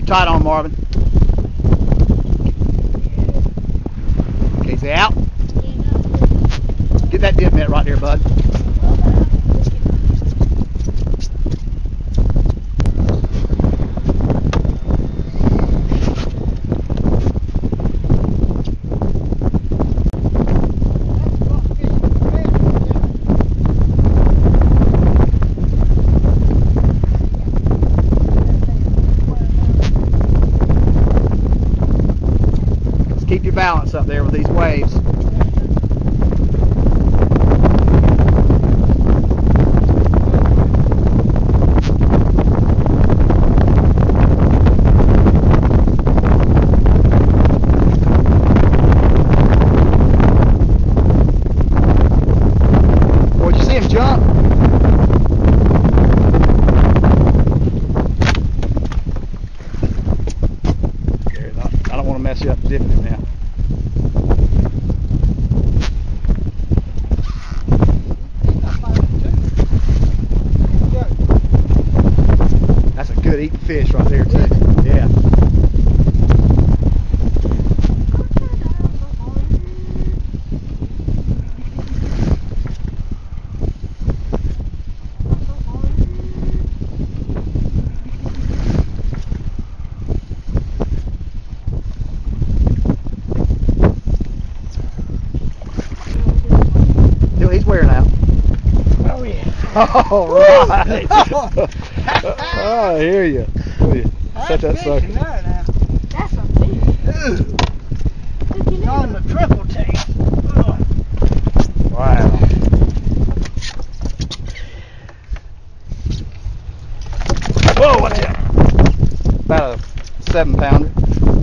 tight on, Marvin. Okay, is he out? Get that dip net right there, bud. Keep your balance up there with these waves. Boy, did you see him jump? I don't want to mess you up dipping him now. That's a good eating fish right there too. Yeah. He's wearing out. Oh yeah. All right. Oh, I hear you. Set that sucker. That's a fish. On the Tripletail. Wow. Whoa, watch out. About a 7-pounder.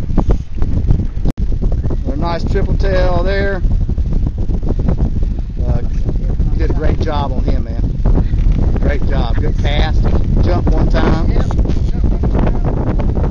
A nice Tripletail there. You did a great job on him, man. Great job. Good cast. Jump one time. Yep.